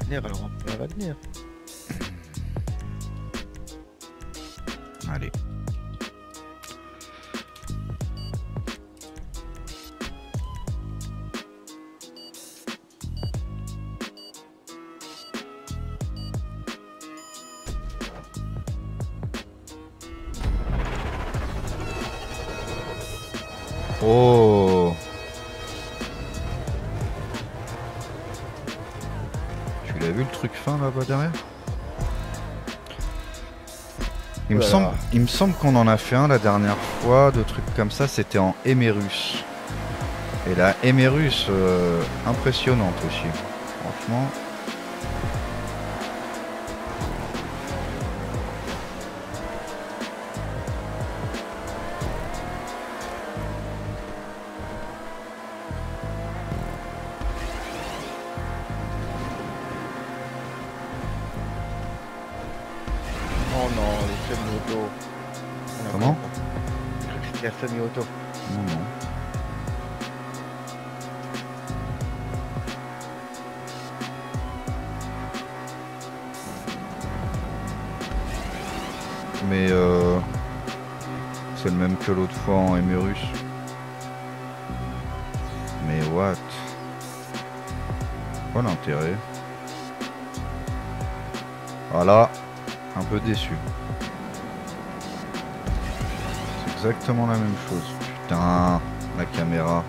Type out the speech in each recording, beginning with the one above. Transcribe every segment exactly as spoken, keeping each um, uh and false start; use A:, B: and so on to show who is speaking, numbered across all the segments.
A: Wagner, alors on peut la Wagner.
B: Allez. Oh. Tu l'as vu le truc fin là-bas derrière? Il me
A: Voilà.
B: semble, il me semble qu'on en a fait un la dernière fois, de trucs comme ça, c'était en Emerus. Et la Emerus, euh, impressionnante aussi. Franchement.
A: Oh non, les semi-auto. On a
B: Comment?
A: compris. Je crois que c'était un semi-auto.
B: Non, non. Mais euh, c'est le même que l'autre fois en Emerus. Mais what? Quoi l'intérêt? Voilà, un peu déçu. C'est exactement la même chose. Putain, la caméra.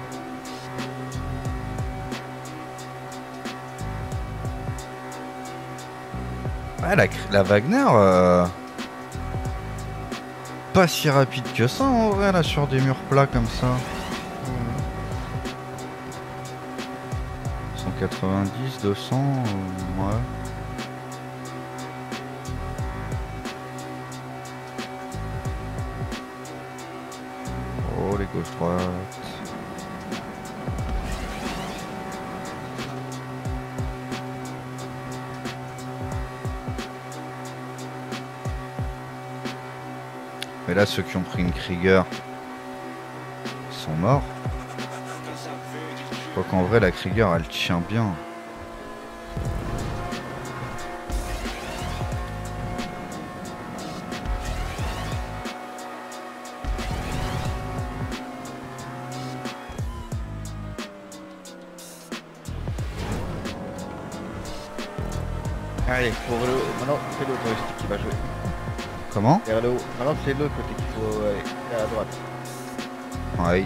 B: Ouais, la, la Wagner, euh, pas si rapide que ça en vrai, là, sur des murs plats comme ça. cent quatre-vingt-dix, deux cents, euh, ouais. Oh, les gauches droites. Mais là, ceux qui ont pris une Krieger sont morts. Je crois qu'en vrai, la Krieger, elle tient bien.
A: Allez, pour le... maintenant c'est l'autre joystick qui va jouer.
B: Comment?
A: Vers le haut. Maintenant c'est l'autre côté qu'il faut aller. Vers la droite.
B: Ouais.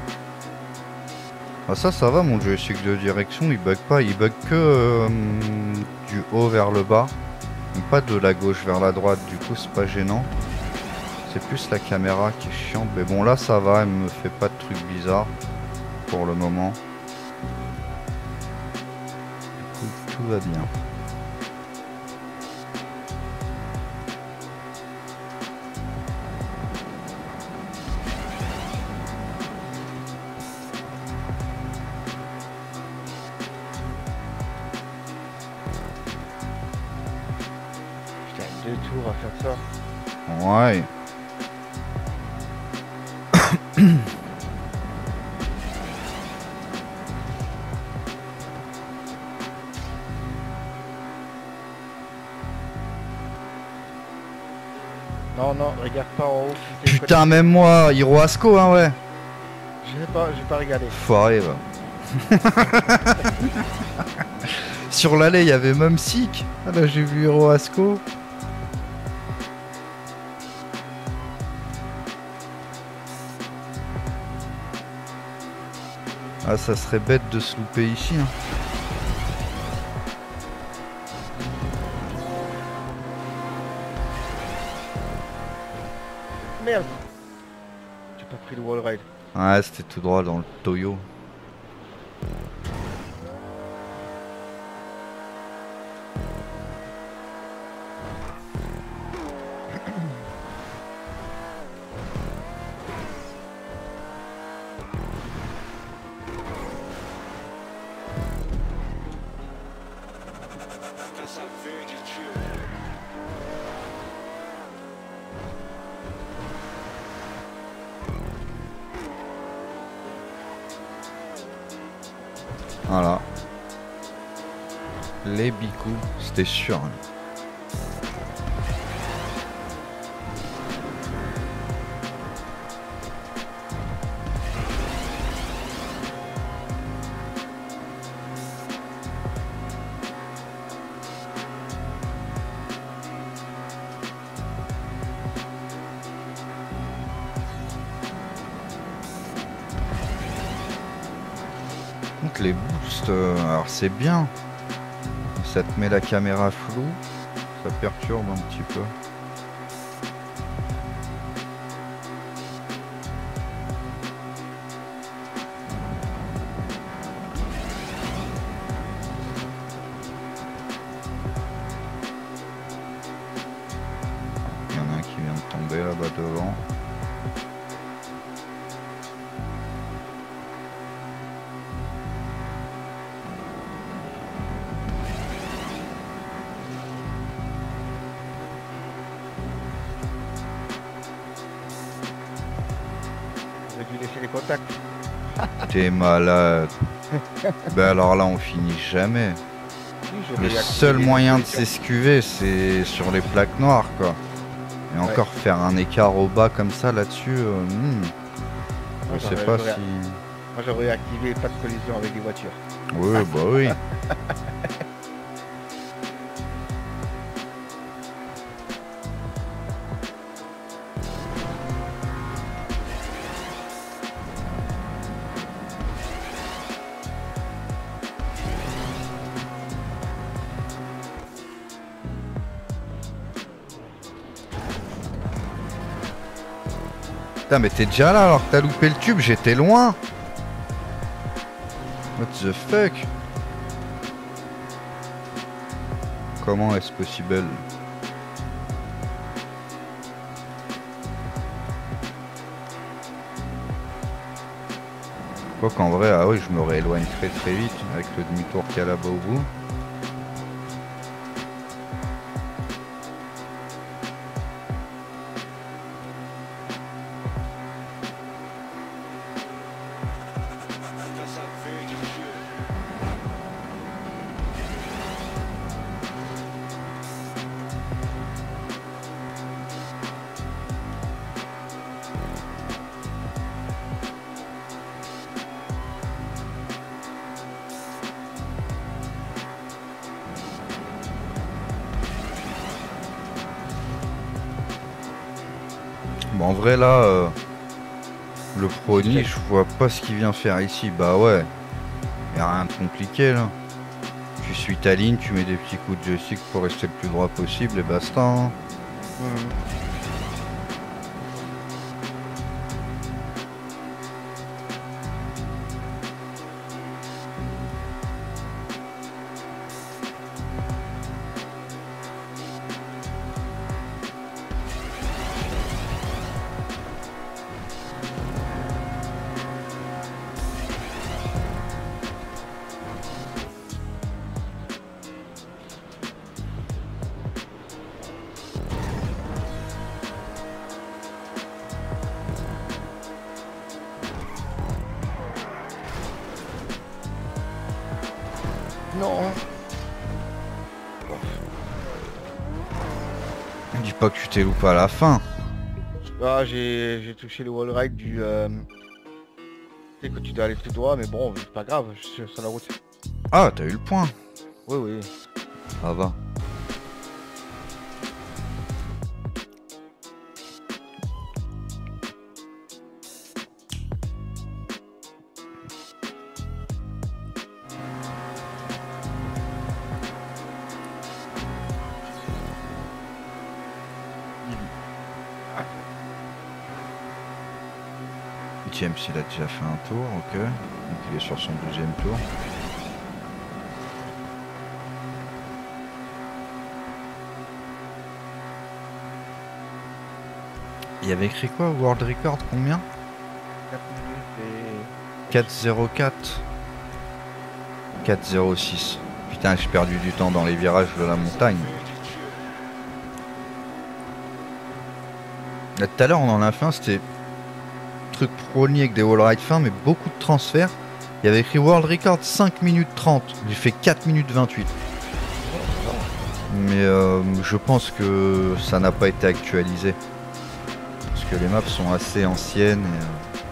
B: Ah ça, ça va, mon joystick de direction, il bug pas. Il bug que euh, du haut vers le bas. Pas de la gauche vers la droite, du coup c'est pas gênant. C'est plus la caméra qui est chiante. Mais bon là ça va, elle me fait pas de trucs bizarres. Pour le moment. Du coup, tout va bien.
A: Putain, deux tours à faire ça.
B: Ouais.
A: Non, non, regarde pas en haut. si c'est
B: Putain,
A: côté-
B: même moi, Hiroasco, hein, ouais.
A: Je sais pas, j'ai pas regardé.
B: Foiré, va. Sur l'allée, il y avait même Sik. Ah là, j'ai vu Hiroasco. Ah, ça serait bête de se louper ici, hein.
A: Merde. J'ai pas pris le wall ride.
B: Ouais, c'était tout droit dans le Toyo. Voilà. Les bicous, c'était sûr. Hein. Donc les boosts, euh, alors c'est bien. Ça te met la caméra floue, ça perturbe un petit peu. Il y en a un qui vient de tomber là-bas devant.
A: J'ai dû laisser les contacts.
B: T'es malade. Ben alors là on finit jamais.
A: Oui,
B: Le
A: j'aurais
B: seul
A: activé les
B: moyen de
A: solutions.
B: s'escuver c'est sur les plaques noires quoi. Et
A: Ouais.
B: encore faire un écart au bas comme ça là-dessus, euh, hmm,
A: Moi,
B: je sais
A: j'aurais-
B: pas
A: j'aurais-
B: si...
A: Moi j'aurais activé pas de collision avec les voitures.
B: Oui bah oui. Putain mais t'es déjà là alors que t'as loupé le tube, j'étais loin. What the fuck? Comment est-ce possible? Quoi qu'en vrai, ah oui, je me rééloigne très très vite avec le demi-tour qu'il y a là-bas au bout. Bon, en vrai là, euh, le Prony, je vois pas ce qu'il vient faire ici. Bah ouais, y a rien de compliqué là. Tu suis ta ligne, tu mets des petits coups de joystick pour rester le plus droit possible et basta. Hein.
A: Mhm. Non.
B: Dis pas que tu t'es loupé à la fin.
A: Ah, j'ai j'ai touché le wall ride du... Euh... Tu sais que tu dois aller tout droit, mais bon, c'est pas grave, je suis sur la route.
B: Ah, t'as eu le point.
A: Oui, oui.
B: Ça va. James il a déjà fait un tour, ok. Donc il est sur son deuxième tour. Il y avait écrit quoi, World Record, combien?
A: quatre minutes et...
B: quatre zéro quatre. quatre zéro six. Putain, j'ai perdu du temps dans les virages de la montagne. Là, tout à l'heure, on en a fait un, c'était truc prony avec des wall ride fins, mais beaucoup de transferts. Il y avait écrit World Record cinq minutes trente. J'ai fait quatre minutes vingt-huit. Mais euh, je pense que ça n'a pas été actualisé. Parce que les maps sont assez anciennes et...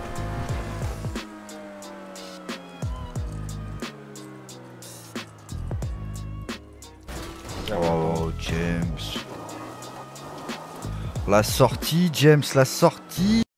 B: euh... Oh James. La sortie, James, la sortie.